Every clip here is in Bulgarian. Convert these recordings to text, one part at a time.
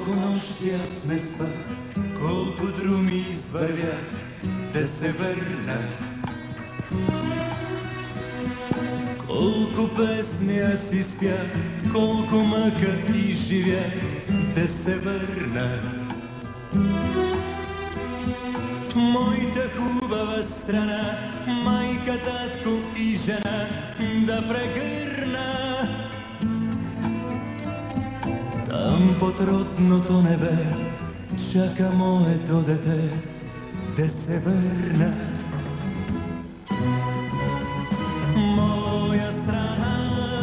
Колко нощи аз не спах, колко друми избавях да се върна. Колко песни аз изпях, колко мъка изживях да се върна. Моята хубава страна, майка, татко и жена да прегърна. Там под родното небе чака моето дете да се върна. Моя страна,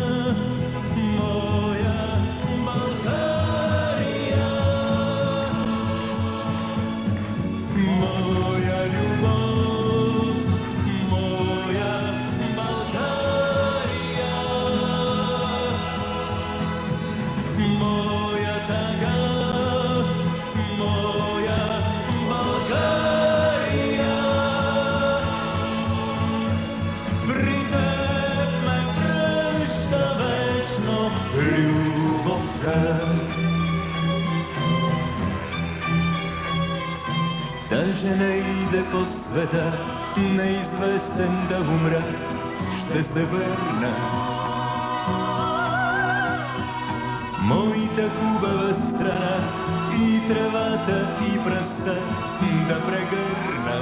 моя България, моя любов, моя България, моя тъга, моя България. При теб ме връща вечно любовта. Даже не иде по света, неизвестен да умра, ще се върна. Моята хубава страна, и тревата, и пръста да прегърна.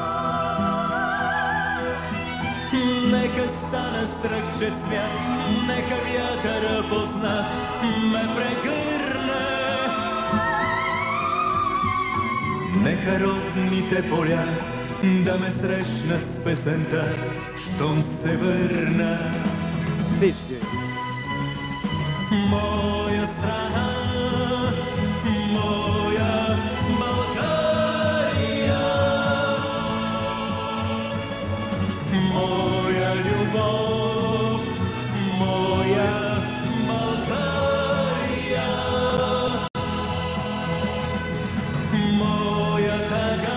Нека стана стръкче цвят, нека вятъра познат ме прегърне. Нека родните поля да ме срещнат с песента, щом се върна. Всички! Моя страна, моя България, моя любов, моя България, моя тъга,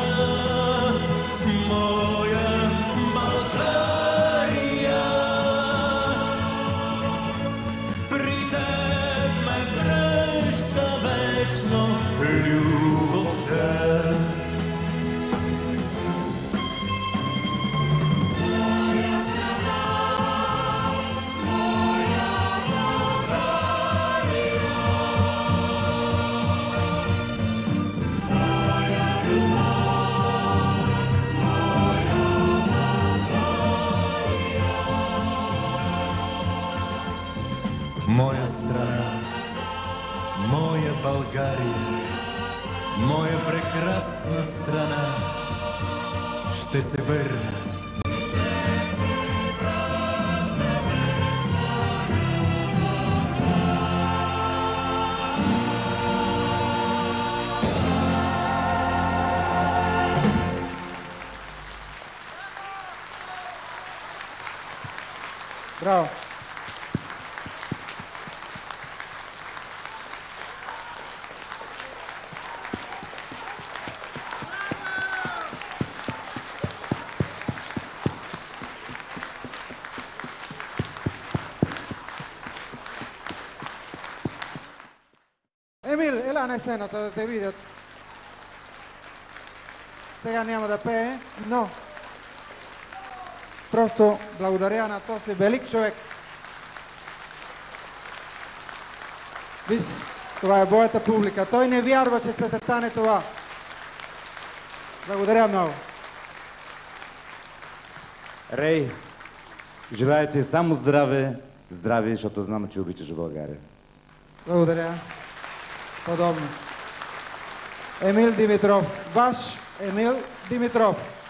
моя България. При теб ме връща вечно любовта. Моя страна, моя България, моя прекрасна страна, ще се върна. Браво! Емил, ела на сцената да те видят. Сега няма да пее, но просто благодаря на този велик човек. Виж, това е боята публика. Той не вярва, че ще се стане това. Благодаря много. Рей, желая ти само здраве, здраве, защото знам, че обичаш България. Благодаря. Подобно. Емил Димитров. Ваш Емил Димитров.